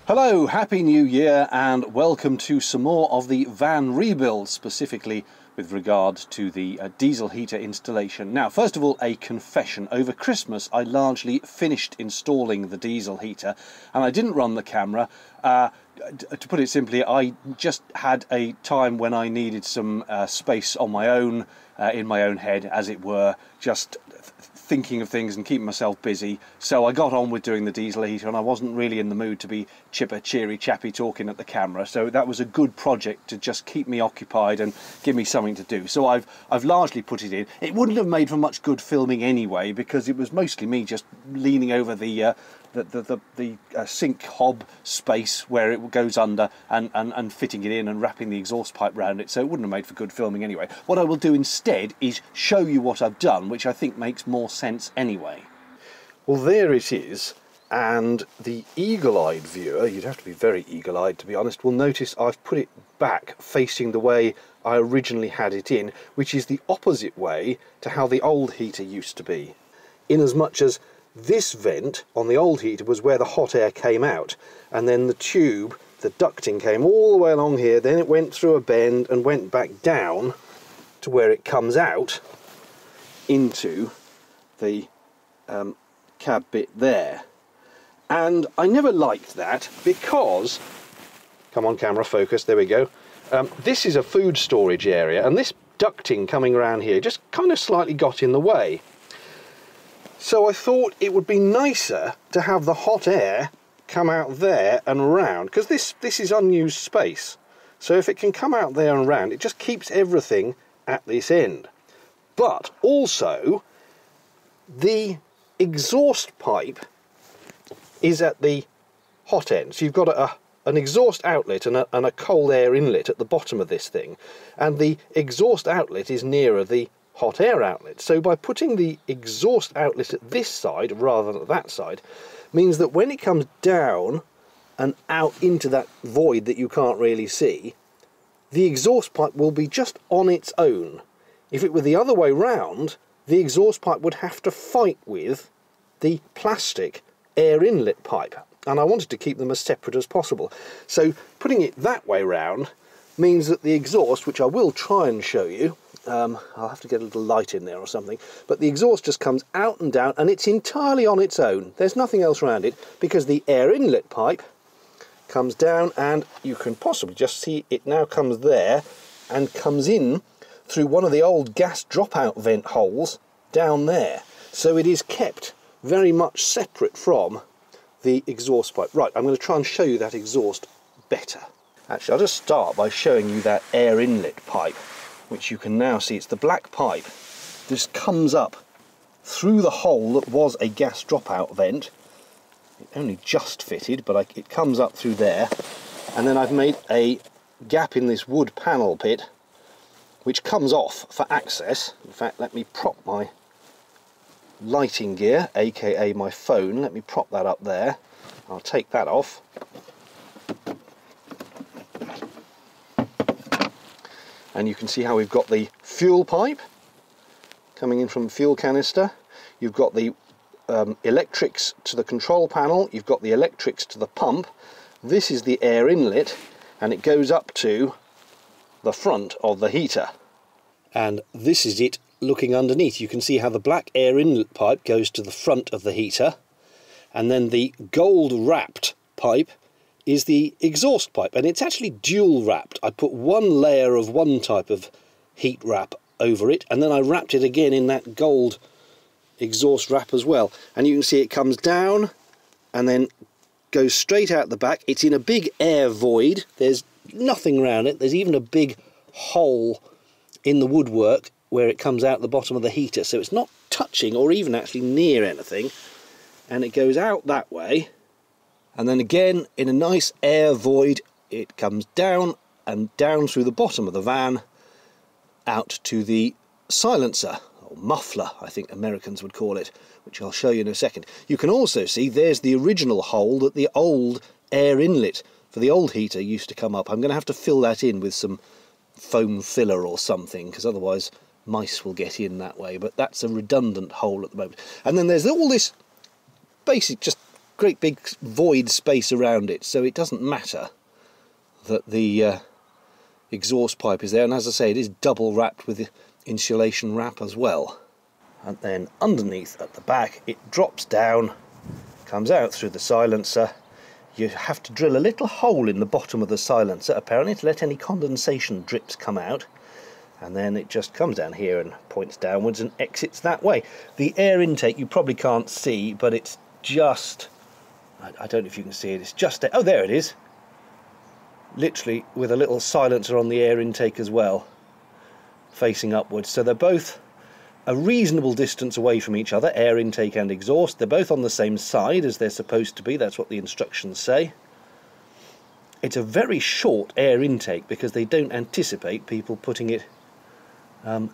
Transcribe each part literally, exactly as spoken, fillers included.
Hello, Happy New Year and welcome to some more of the van rebuild, specifically with regard to the uh, diesel heater installation. Now, first of all, a confession. Over Christmas I largely finished installing the diesel heater and I didn't run the camera. Uh, to put it simply, I just had a time when I needed some uh, space on my own, uh, in my own head, as it were, just thinking of things and keeping myself busy. So I got on with doing the diesel heater and I wasn't really in the mood to be chipper, cheery, chappy talking at the camera. So that was a good project to just keep me occupied and give me something to do. So I've I've largely put it in. It wouldn't have made for much good filming anyway, because it was mostly me just leaning over the uh, the the, the, the uh, sink hob space where it goes under and, and, and fitting it in and wrapping the exhaust pipe round it. So it wouldn't have made for good filming anyway. What I will do instead is show you what I've done, which I think makes more sense anyway. Well, there it is, and the eagle-eyed viewer, you'd have to be very eagle-eyed to be honest, will notice I've put it back facing the way I originally had it in, which is the opposite way to how the old heater used to be, in as much as this vent on the old heater was where the hot air came out, and then the tube, the ducting, came all the way along here, then it went through a bend and went back down to where it comes out into the um, cab bit there. And I never liked that because, come on camera, focus, there we go, um, this is a food storage area and this ducting coming around here just kind of slightly got in the way. So I thought it would be nicer to have the hot air come out there and around, because this, this is unused space. So if it can come out there and around, it just keeps everything at this end. But also, the exhaust pipe is at the hot end. So you've got a, an exhaust outlet and a, and a cold air inlet at the bottom of this thing. And the exhaust outlet is nearer the hot air outlet. So by putting the exhaust outlet at this side rather than at that side, means that when it comes down and out into that void that you can't really see, the exhaust pipe will be just on its own. If it were the other way round, the exhaust pipe would have to fight with the plastic air inlet pipe, and I wanted to keep them as separate as possible. So putting it that way round means that the exhaust, which I will try and show you, um, I'll have to get a little light in there or something, but the exhaust just comes out and down and it's entirely on its own. There's nothing else around it, because the air inlet pipe comes down, and you can possibly just see it now comes there and comes in through one of the old gas dropout vent holes down there. So it is kept very much separate from the exhaust pipe. Right, I'm going to try and show you that exhaust better. Actually, I'll just start by showing you that air inlet pipe, which you can now see. It's the black pipe. This comes up through the hole that was a gas dropout vent. It only just fitted, but I, it comes up through there. And then I've made a gap in this wood panel pit, which comes off for access. In fact, let me prop my lighting gear, aka my phone, let me prop that up there. I'll take that off. And you can see how we've got the fuel pipe coming in from the fuel canister. You've got the um, electrics to the control panel. You've got the electrics to the pump. This is the air inlet, and it goes up to the front of the heater. And this is it looking underneath. You can see how the black air inlet pipe goes to the front of the heater, and then the gold wrapped pipe is the exhaust pipe, and it's actually dual wrapped. I put one layer of one type of heat wrap over it, and then I wrapped it again in that gold exhaust wrap as well. And you can see it comes down and then goes straight out the back. It's in a big air void. There's nothing around it. There's even a big hole in the woodwork where it comes out the bottom of the heater, so it's not touching or even actually near anything, and it goes out that way, and then again in a nice air void it comes down and down through the bottom of the van out to the silencer, or muffler I think Americans would call it, which I'll show you in a second. You can also see there's the original hole that the old air inlet for the old heater used to come up. I'm going to have to fill that in with some foam filler or something, because otherwise mice will get in that way, but that's a redundant hole at the moment. And then there's all this basic just great big void space around it, so it doesn't matter that the uh, exhaust pipe is there. And as I say, it is double wrapped with the insulation wrap as well. And then underneath at the back, it drops down, comes out through the silencer. You have to drill a little hole in the bottom of the silencer, apparently, to let any condensation drips come out. And then it just comes down here and points downwards and exits that way. The air intake you probably can't see, but it's just, I, I don't know if you can see it, it's just, oh, there it is. Literally with a little silencer on the air intake as well, facing upwards. So they're both a reasonable distance away from each other, air intake and exhaust. They're both on the same side as they're supposed to be, that's what the instructions say. It's a very short air intake because they don't anticipate people putting it um,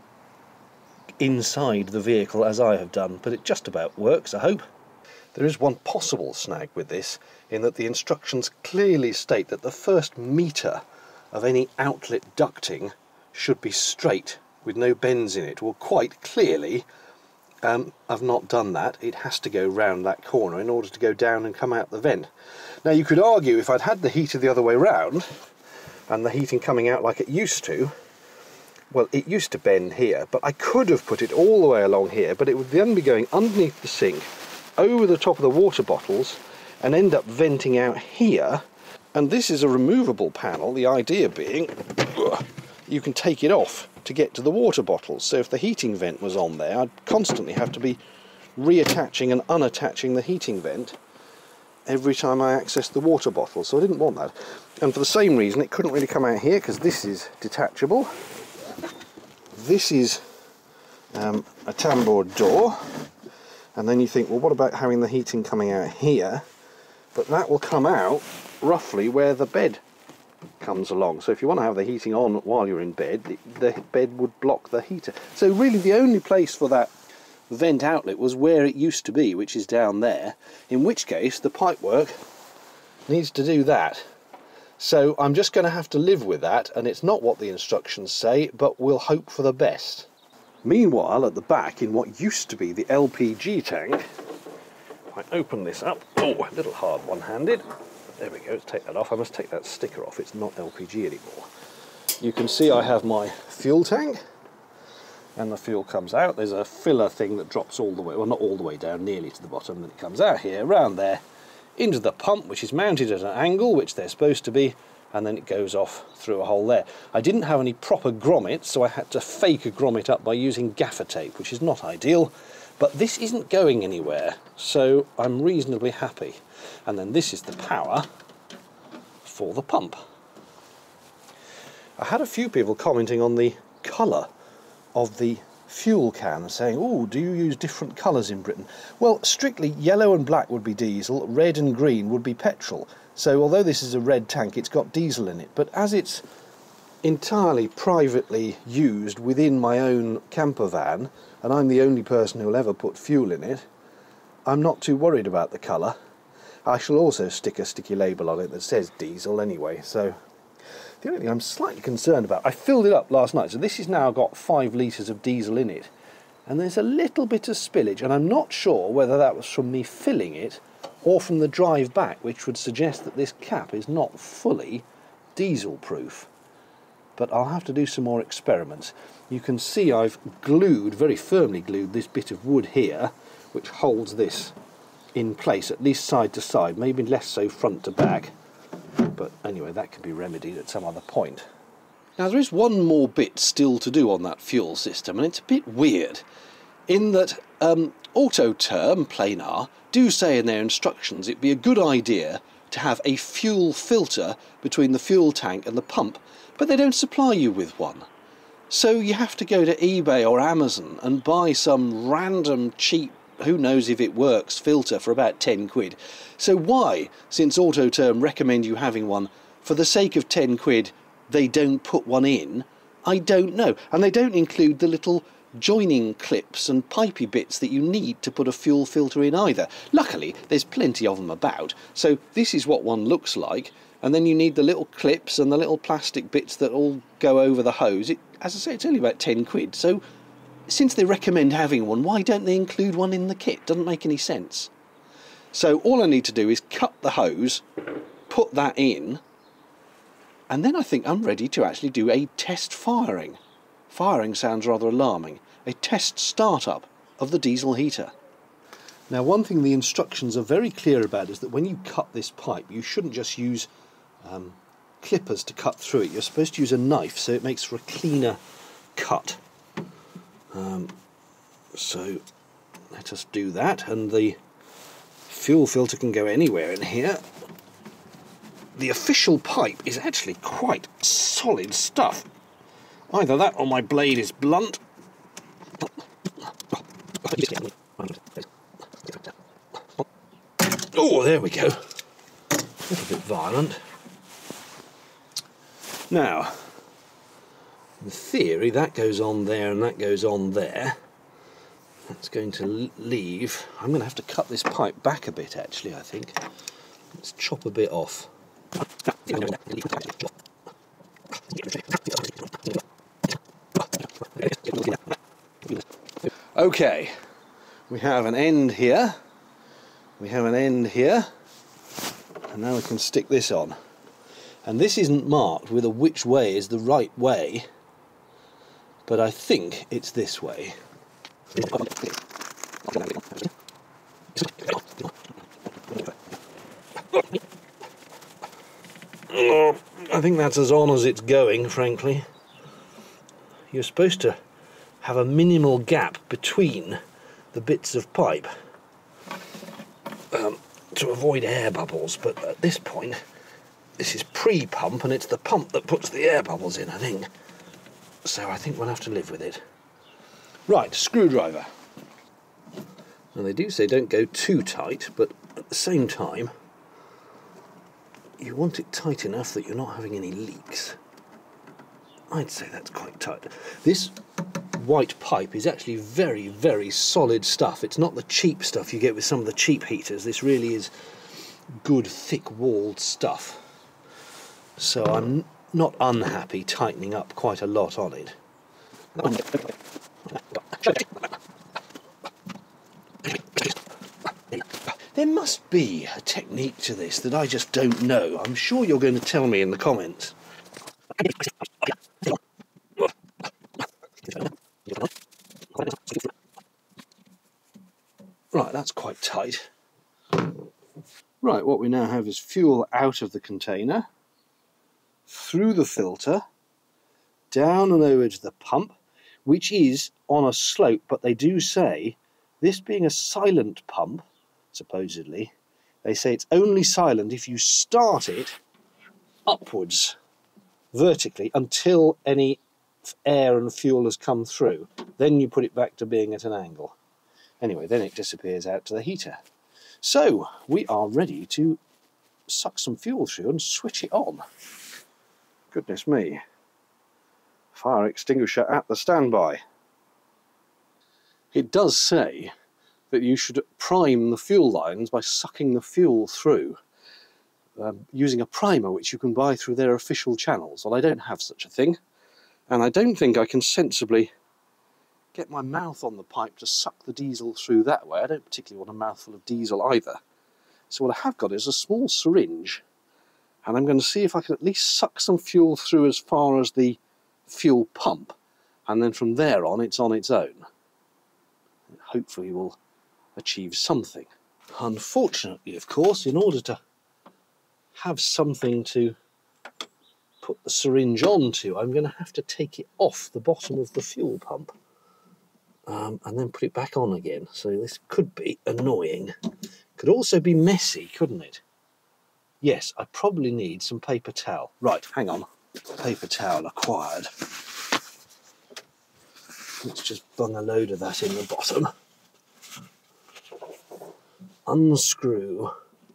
inside the vehicle as I have done, but it just about works, I hope. There is one possible snag with this, in that the instructions clearly state that the first metre of any outlet ducting should be straight with no bends in it. Well, quite clearly um, I've not done that. It has to go round that corner in order to go down and come out the vent. Now you could argue if I'd had the heater the other way round and the heating coming out like it used to, well, it used to bend here, but I could have put it all the way along here, but it would then be going underneath the sink, over the top of the water bottles, and end up venting out here. And this is a removable panel, the idea being ugh, you can take it off to get to the water bottles. So if the heating vent was on there, I'd constantly have to be reattaching and unattaching the heating vent every time I accessed the water bottle, so I didn't want that. And for the same reason, it couldn't really come out here because this is detachable. This is um, a tambour door, and then you think, well, what about having the heating coming out here? But that will come out roughly where the bed comes along. So if you want to have the heating on while you're in bed, the bed would block the heater. So really the only place for that vent outlet was where it used to be, which is down there, in which case the pipework needs to do that. So I'm just going to have to live with that, and it's not what the instructions say, but we'll hope for the best. Meanwhile, at the back, in what used to be the L P G tank, if I open this up, oh, a little hard one-handed, there we go, let's take that off. I must take that sticker off, it's not L P G anymore. You can see I have my fuel tank, and the fuel comes out. There's a filler thing that drops all the way, well, not all the way down, nearly to the bottom, then it comes out here, around there, into the pump, which is mounted at an angle, which they're supposed to be, and then it goes off through a hole there. I didn't have any proper grommets, so I had to fake a grommet up by using gaffer tape, which is not ideal, but this isn't going anywhere, so I'm reasonably happy. And then this is the power for the pump. I had a few people commenting on the colour of the fuel can, saying, oh, do you use different colours in Britain? Well, strictly yellow and black would be diesel, red and green would be petrol. So although this is a red tank, it's got diesel in it, but as it's entirely privately used within my own camper van, and I'm the only person who will ever put fuel in it, I'm not too worried about the colour. I shall also stick a sticky label on it that says diesel anyway, so the only thing I'm slightly concerned about, I filled it up last night, so this has now got five litres of diesel in it, and there's a little bit of spillage, and I'm not sure whether that was from me filling it or from the drive back, which would suggest that this cap is not fully diesel proof. But I'll have to do some more experiments. You can see I've glued, very firmly glued, this bit of wood here, which holds this in place, at least side to side, maybe less so front to back. But anyway, that can be remedied at some other point. Now there is one more bit still to do on that fuel system, and it's a bit weird, in that um, Autoterm, Planar, do say in their instructions it'd be a good idea to have a fuel filter between the fuel tank and the pump, but they don't supply you with one. So you have to go to eBay or Amazon and buy some random cheap, who knows if it works, filter for about ten quid. So why, since Autoterm recommend you having one, for the sake of ten quid, they don't put one in? I don't know. And they don't include the little joining clips and pipey bits that you need to put a fuel filter in either. Luckily, there's plenty of them about, so this is what one looks like, and then you need the little clips and the little plastic bits that all go over the hose. It, as I say, it's only about ten quid, so since they recommend having one, why don't they include one in the kit? Doesn't make any sense. So all I need to do is cut the hose, put that in, and then I think I'm ready to actually do a test firing. Firing sounds rather alarming. A test startup of the diesel heater. Now, one thing the instructions are very clear about is that when you cut this pipe, you shouldn't just use um, clippers to cut through it. You're supposed to use a knife so it makes for a cleaner cut. Um, so let us do that, and the fuel filter can go anywhere in here. The official pipe is actually quite solid stuff. Either that or my blade is blunt. Oh, there we go. A little bit violent. Now, in theory, that goes on there and that goes on there. That's going to leave... I'm going to have to cut this pipe back a bit, actually, I think. Let's chop a bit off. Okay, we have an end here, we have an end here, and now we can stick this on. And this isn't marked with a which way is the right way, but I think it's this way. Oh, I think that's as on as it's going, frankly. You're supposed to have a minimal gap between the bits of pipe um, to avoid air bubbles, but at this point this is pre-pump and it's the pump that puts the air bubbles in, I think. So I think we'll have to live with it. Right, screwdriver. Now they do say don't go too tight, but at the same time you want it tight enough that you're not having any leaks. I'd say that's quite tight. This white pipe is actually very, very solid stuff. It's not the cheap stuff you get with some of the cheap heaters. This really is good, thick-walled stuff. So I'm not unhappy tightening up quite a lot on it. There must be a technique to this that I just don't know. I'm sure you're going to tell me in the comments. Right, that's quite tight. Right, what we now have is fuel out of the container, through the filter, down and over to the pump, which is on a slope, but they do say, this being a silent pump, supposedly, they say it's only silent if you start it upwards, vertically, until any air and fuel has come through. Then you put it back to being at an angle. Anyway, then it disappears out to the heater. So, we are ready to suck some fuel through and switch it on. Goodness me. Fire extinguisher at the standby. It does say that you should prime the fuel lines by sucking the fuel through, um, using a primer which you can buy through their official channels. Well, I don't have such a thing, and I don't think I can sensibly get my mouth on the pipe to suck the diesel through that way. I don't particularly want a mouthful of diesel either. So what I have got is a small syringe, and I'm going to see if I can at least suck some fuel through as far as the fuel pump, and then from there on it's on its own. Hopefully we'll achieve something. Unfortunately, of course, in order to have something to put the syringe onto, I'm going to have to take it off the bottom of the fuel pump. Um, and then put it back on again. So this could be annoying. Could also be messy, couldn't it? Yes, I probably need some paper towel. Right, hang on. Paper towel acquired. Let's just bung a load of that in the bottom. Unscrew.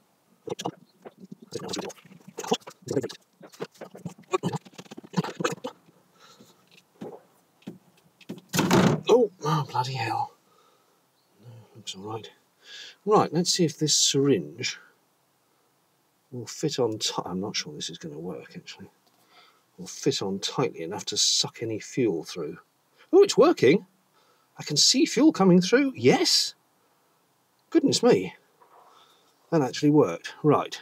Oh, oh, bloody hell. No, looks all right. Right, let's see if this syringe will fit on tight. I'm not sure this is going to work, actually. Will fit on tightly enough to suck any fuel through. Oh, it's working. I can see fuel coming through. Yes. Goodness me. That actually worked. Right.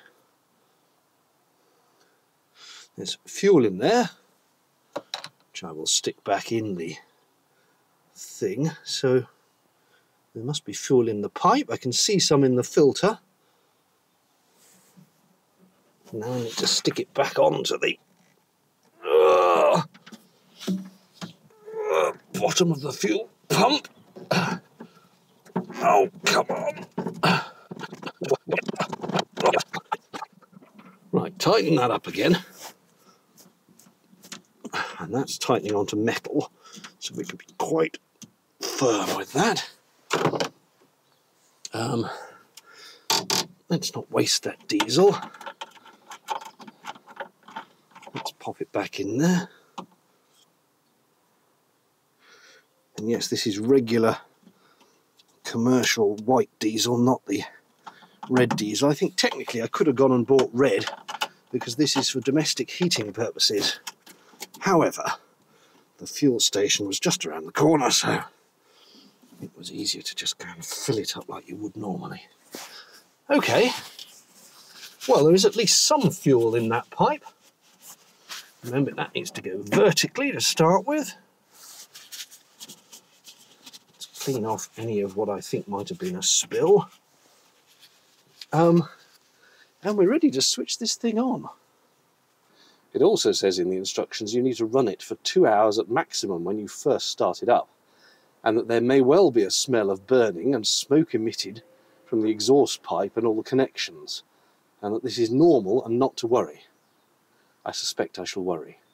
There's fuel in there, which I will stick back in the thing. So there must be fuel in the pipe. I can see some in the filter. Now I need to stick it back onto the uh, uh, bottom of the fuel pump. Oh, come on. Right, tighten that up again. And that's tightening onto metal, so we can be quite firm with that. Um, let's not waste that diesel. Let's pop it back in there. And yes, this is regular commercial white diesel, not the red diesel. I think technically I could have gone and bought red because this is for domestic heating purposes. However, the fuel station was just around the corner, so it was easier to just go and fill it up like you would normally. Okay, well, there is at least some fuel in that pipe. Remember, that needs to go vertically to start with. Let's clean off any of what I think might have been a spill. Um, and we're ready to switch this thing on. It also says in the instructions you need to run it for two hours at maximum when you first start it up, and that there may well be a smell of burning and smoke emitted from the exhaust pipe and all the connections, and that this is normal and not to worry. I suspect I shall worry.